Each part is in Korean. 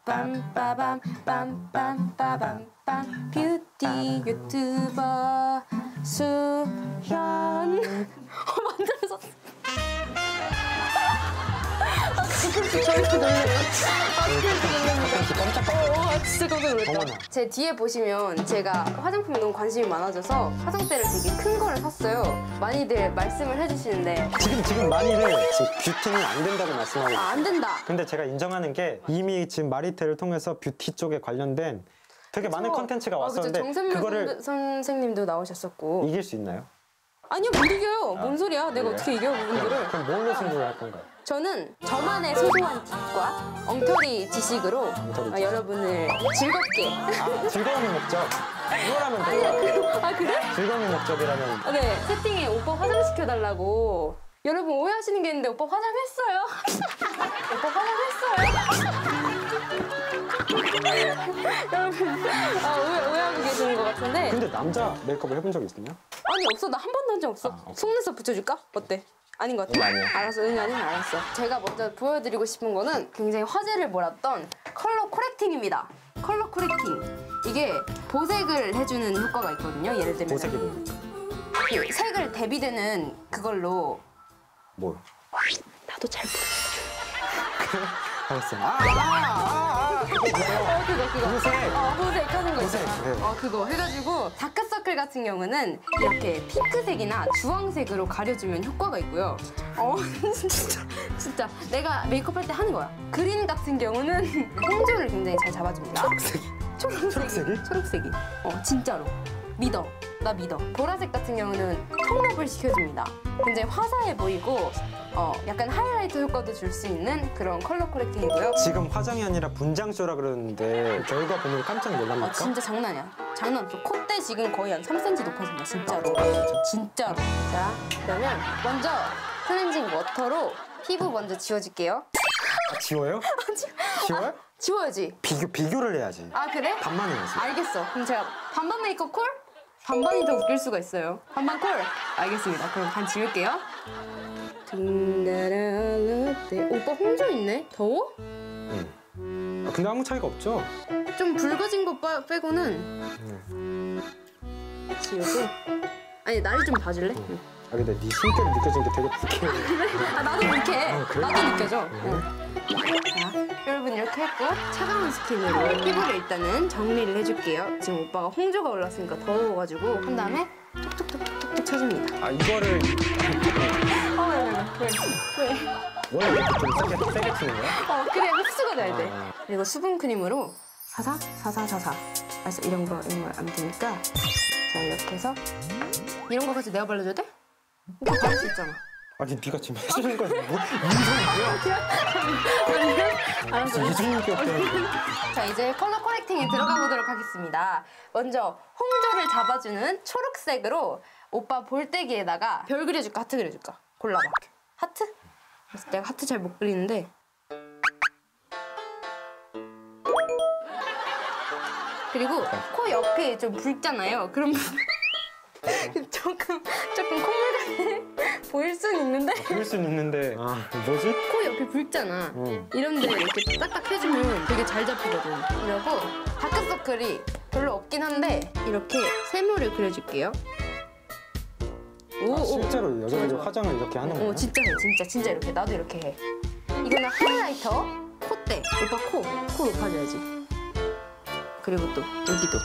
빰빠밤 빰빰빠밤 빰 뷰티 유튜버 수현 만들어서 저렇게 놀래요? 진짜 깜짝 놀랐다. 제 뒤에 보시면 제가 화장품에 너무 관심이 많아져서 화장대를 되게 큰 거를 샀어요. 많이들 말씀을 해주시는데 지금 많이들 뷰티는 안 된다고 말씀하고 있어요. 안 된다. 근데 제가 인정하는 게 이미 지금 마리텔을 통해서 뷰티 쪽에 관련된 되게 많은 컨텐츠가 왔었는데 정샘물 선생님도 나오셨었고 이길 수 있나요? 아니요, 못 이겨요. 뭔 소리야? 내가 어떻게 이겨 그분들을? 그럼 뭘로 승부를 할 건가요? 저는 저만의 소소한 팁과 엉터리 지식으로 여러분을 즐겁게 즐거움이 목적 이거라면 돼요. 아 그래? 즐거움이 목적이라면 네, 채팅에 오빠 화장시켜달라고 여러분 오해하시는 게 있는데 오빠 화장했어요. 오빠 화장했어요. 여러분 오해하고 계시는 것 같은데 근데 남자 메이크업을 해본 적이 있나요? 아니 없어. 나 한 번도 한 적 없어. 속눈썹 붙여줄까? 어때? 아닌 것 같아? 아니야. 알았어. 응, 아니면 알았어. 제가 먼저 보여드리고 싶은 거는 굉장히 화제를 몰았던 컬러 코렉팅입니다. 컬러 코렉팅. 이게 보색을 해주는 효과가 있거든요. 예를 들면 보색이 뭡니까? 그 색을 대비되는 그걸로 뭘? 나도 잘 모르겠어. 알았어. 그거. 보색. 보색 하는 거 보색, 있잖아. 네. 그거 해가지고 다크서클 같은 경우는 이렇게 핑크색이나 주황색으로 가려주면 효과가 있고요. 진짜 내가 메이크업 할 때 하는 거야. 그린 같은 경우는 홍조를 굉장히 잘 잡아줍니다. 초록색이? 초록색이. 진짜로. 믿어. 나 믿어. 보라색 같은 경우는 톤업을 시켜줍니다. 굉장히 화사해 보이고 약간 하이라이트 효과도 줄 수 있는 그런 컬러 코렉팅이고요. 지금 화장이 아니라 분장쇼라 그러는데 결과 보면 깜짝 놀랍니까? 진짜 장난이야. 장난 없어. 콧대 지금 거의 한 3cm 높아진다. 진짜로. 진짜로. 자, 그러면 먼저 클렌징 워터로 피부 먼저 지워줄게요. 지워요? 지워요? 지워야지. 비교를 해야지. 아, 그래? 반만 해야지. 알겠어. 그럼 제가 반반 메이크업 콜? 반반이 더 웃길 수가 있어요. 반반 콜? 알겠습니다. 그럼 반 지울게요. 오빠 홍조 있네? 더워? 응. 근데 아무 차이가 없죠? 좀 붉어진 거 빼고는 지우고. 아니, 나를 좀 봐줄래? 아 근데 네 숨결이 느껴지는 게 되게 불쾌해. 나도 불쾌해. 그래? 나도 느껴져. 자, 여러분 이렇게 했고 차가운 스킨으로 피부를 일단은 정리를 해줄게요. 지금 오빠가 홍조가 올랐으니까 더워가지고 한 다음에 톡톡톡톡톡 쳐줍니다. 아 이거를 왜? 원래 이렇게 좀 세게 치는 거야? 그래, 흡수가 잘 돼. 그리고 수분 크림으로 사사. 알았어, 이런 거 안 되니까 자, 이렇게 해서 이런 거까지 내가 발라줘야 돼? 오빠 바를 수 있잖아. 아니 네가 지금 해주는 건 뭐? 이성이야? 알았어. 이성이 없다는 자, 이제 컬러 코렉팅에 들어가 보도록 하겠습니다. 먼저 홍조를 잡아주는 초록색으로 오빠 볼때기에다가 별 그려줄까? 하트 그려줄까? 골라봐. 하트? 그래서 내가 하트 잘 못 그리는데 그리고 코 옆에 좀 붉잖아요. 그럼 조금 콧물 같아 보일 수는 있는데 그럴 수는 있는데 뭐지? 코 옆에 붉잖아. 이런데 이렇게 딱딱 해주면 되게 잘 잡히거든. 그리고 다크서클이 별로 없긴 한데 이렇게 세모를 그려줄게요. 실제로 여자들이 화장을 이렇게 하는 거야? 진짜 이렇게. 나도 이렇게 해. 이거는 하이라이터, 콧대. 오빠 코 높아져야지. 그리고 또 여기도.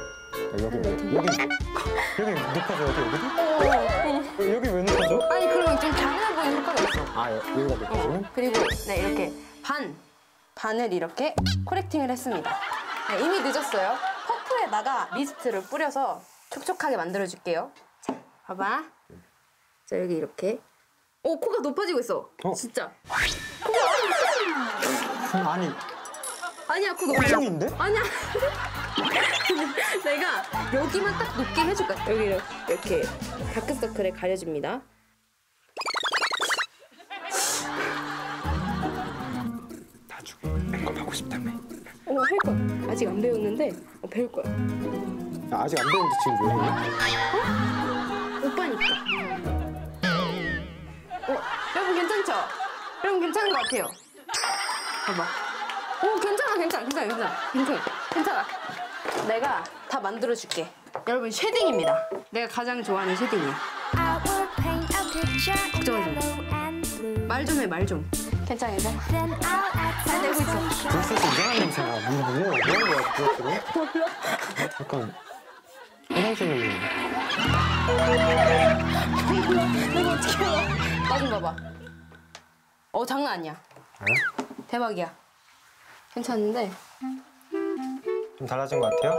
여기 높아져야 돼, 여기도? 여기 왜 높아져? 아니, 그러면 좀 강해 보이는 효과가 있어. 여기가 높아지네? 그리고 네, 이렇게 반을 이렇게 코렉팅을 했습니다. 네, 이미 늦었어요. 퍼프에다가 미스트를 뿌려서 촉촉하게 만들어줄게요. 자, 봐봐. 자, 여기 이렇게. 코가 높아지고 있어. 진짜. 아니야, 코 높아져. 표정인데? 아니야. 내가 여기만 딱 높게 해줄 거야. 여기 이렇게 다크서클에 가려줍니다. 나중에 메이크업 하고 싶다며. 할 거야. 아직 안 배웠는데 배울 거야. 아직 안 배웠는데 지금 왜 해? 오빠니까. 여러분 괜찮죠? 여러분 괜찮은 것 같아요. 봐봐. 오, 괜찮아. 내가 다 만들어줄게. 여러분, 쉐딩입니다. 내가 가장 좋아하는 쉐딩이야. 말 좀 해, 말 좀. 괜찮아. 잘 되고 있어. 불소스 이상한 냄새가 뭐 하는 거야 그것들은? 몰라. 약간 화장실 냄새. 이거 어떻게 해? 나 좀 봐봐. 장난 아니야. 대박이야. 괜찮은데? 좀 달라진 것 같아요?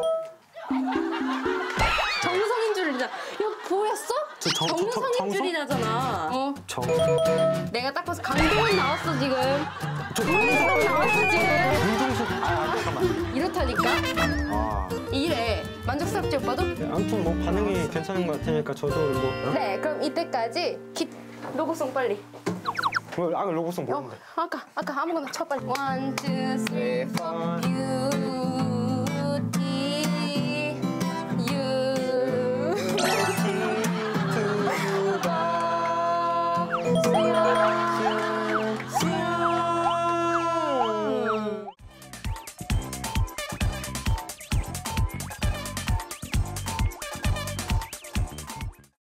정성인 줄 진짜. 이거 보였어? 정성인 정성? 줄이 나잖아. 저 내가 딱 봐서 강동원 나왔어 지금. 강동원 나왔어 지금. 윤종수 잠깐만. 이렇다니까? 아 이래. 만족스럽지 오빠도? 아무튼 뭐 반응이 괜찮은 것 같으니까 저도 뭐 네, 그럼 이때까지 로고송 빨리. 로고송 모르는데. 아까 아무거나 쳐 빨리. 1, 2, 3, 4.